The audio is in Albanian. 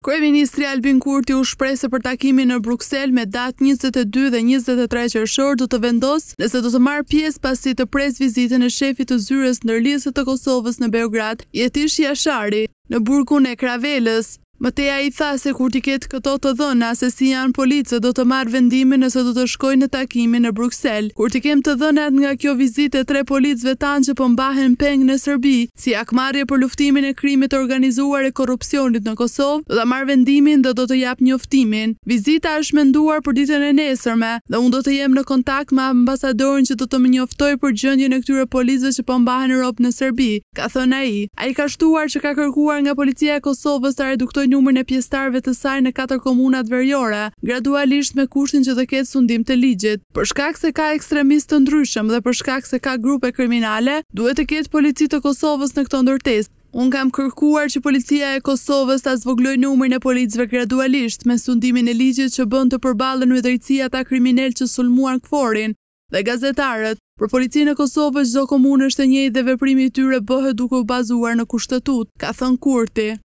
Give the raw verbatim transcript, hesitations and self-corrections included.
Kryeministri Albin Kurti u shpreh se për takimin në Bruksel me datë njëzet e dy dhe njëzet e tre qershor do të vendos nëse do të marrë pjesë pasi të pres vizitën e shefit të zyrës ndërlidhëse të Kosovës në Beograd, Jetish Jashari, në burgun e Kravelës. Mëtej ai tha se kur t'i ketë këto të dhëna se si janë policë do të marrë vendimin nëse do të shkojnë në takimin në Bruksel. Kur t'i kem të dhënat nga kjo vizitë e tre policëve tanë që po mbahen peng në Serbi, si akmarrje për luftimin e krimit të organizuar e korrupsionit në Kosovë, do ta marrë vendimin dhe do të jap njoftimin. Vizita është menduar për ditën e nesërme dhe unë do të jem në kontakt me ambasadorin që do të më njoftoj për gjendjen e këtyre policëve që po mbahen në rrobë në Serbi, ka thënë ai. Ai ka shtuar që ka kërkuar nga policia e Kosovës ta reduktojë numrin e pjesëtarëve të saj në katër komunat veriore, gradualisht me kushtin që të ketë sundim të ligjit. Për shkak se ka ekstremistë të ndryshëm dhe për shkak se ka grupe kriminale, duhet të ketë polici të Kosovës në këto ndërtesë. Unë kam kërkuar që policia e Kosovës ta zvogëloj numrin e policëve gradualisht me sundimin e ligjit që bën të përballen me drejtësi ata kriminal që sulmuan Kforin dhe gazetarët. Për policinë e Kosovës çdo komunë është e njëjtë dhe veprimi i tyre bëhet duke u bazuar në kushtetut, ka thënë Kurti.